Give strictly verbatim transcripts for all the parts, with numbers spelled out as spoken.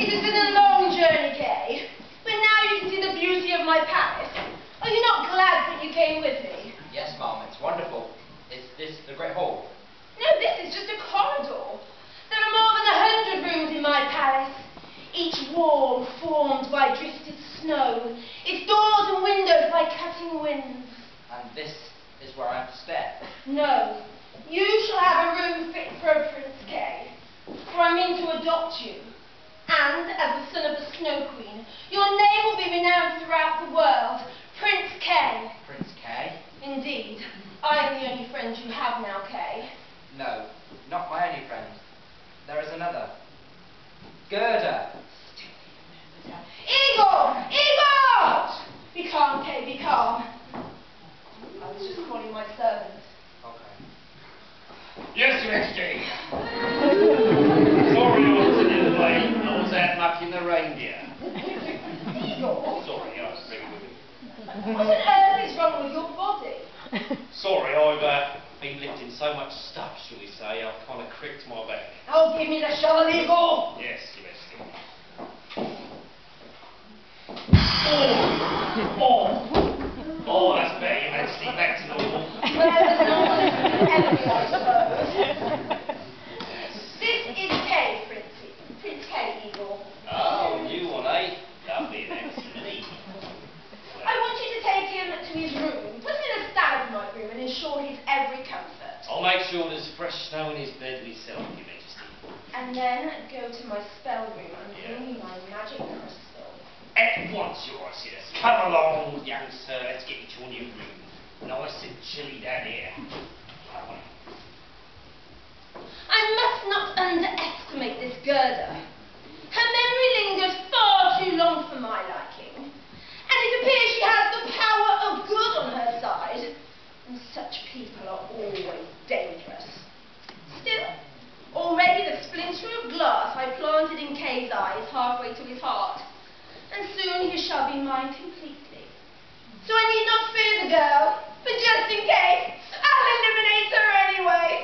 It has been a long journey, Kay, but now you can see the beauty of my palace. Are you not glad that you came with me? Yes, Mum, it's wonderful. Is this the Great Hall? No, this is just a corridor. There are more than a hundred rooms in my palace, each wall formed by drifted snow, its doors and windows by cutting winds. And this is where I have to stay? No, you shall have a room fit for a Prince Kay, for I mean to adopt you. And, as the son of the Snow Queen, your name will be renowned throughout the world, Prince Kay. Prince Kay? Indeed. I am the only friend you have now, Kay. No, not my only friend. There is another. Gerda. Igor! Igor! Be calm, Kay, be calm. I was just calling my servant. Okay. Yes, Your Majesty. Sorry I was a little late. I was out mucking the reindeer. Igor? Sorry, I was very good. What on earth is wrong with your body? Sorry, I've uh, been lifting so much stuff, shall we say, I've kind of cricked my back. Oh, give me the shawl, Igor! Yes, Your Majesty. Oh! Oh! Oh, that's better, Your Majesty. Back to normal. Well, as normal as it can ever be, I suppose. This is Kay, Princey. Prince Kay, Igor. Oh, new one, eh? Lovely and excellent, isn't he? I want you to take him to his room, put him in a stalagmite room, and ensure his every comfort. I'll make sure there's fresh snow in his bed myself, Your Majesty. And then go to my spell room and Yeah. bring me my magic crystal. At once, Your Highness. Come along, young sir. Let's get you to a new room. Nice and chilly down here. Come on. I must not underestimate this Gerda. Her memory lingers far too long for my liking, and it appears she has the power of good on her side, and such people are always dangerous. Still, already the splinter of glass I planted in Kay's eye is halfway to his heart, and soon he shall be mine completely. So I need not fear the girl, but just in case, I'll eliminate her anyway.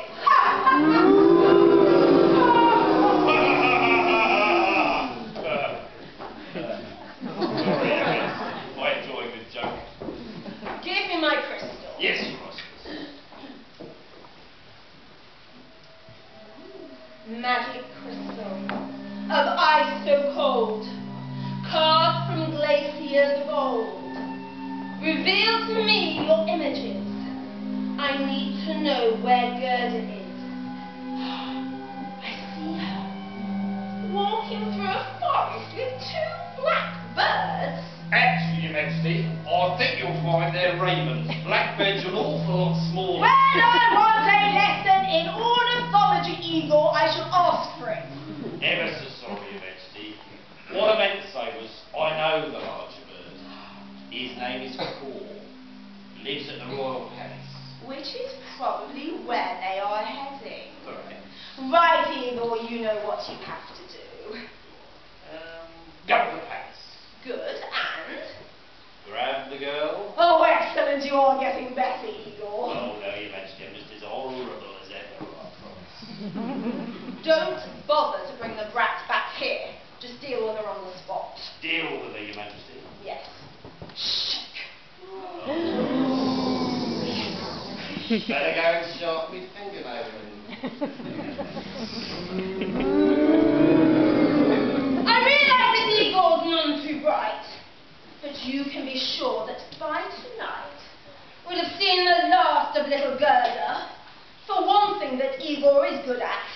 Sorry, Evan. I enjoy a good joke. Give me my crystal. Yes, Your Highness. Magic crystal of ice so cold, carved from glaciers of old. Reveal to me your images. I need to know where Gerda is. I see her walking through a forest with two black birds. Actually, Your Majesty, I think you'll find they're ravens. Blackbirds are an awful lot smaller. When I want a lesson in ornithology, Igor, I shall ask for it. Ever so sorry, Your Majesty. What I meant to say was, I know the larger bird. His name is Caw. Lives at the Royal Palace. Which is probably where they are heading. Correct. Right, Igor, you know what you have to do. Um, go to the palace. Good, and? Grab the girl. Oh, excellent, you are getting better, Igor. Oh, no, Your Majesty, I'm just as horrible as ever, I promise. Don't bother to bring the brat back here. Just deal with her on the spot. Deal with her, Your Majesty. Yes. Better go and sharp me fingernail. I realise that Igor's none too bright, but you can be sure that by tonight we'll have seen the last of little Gerda. For one thing that Igor is good at,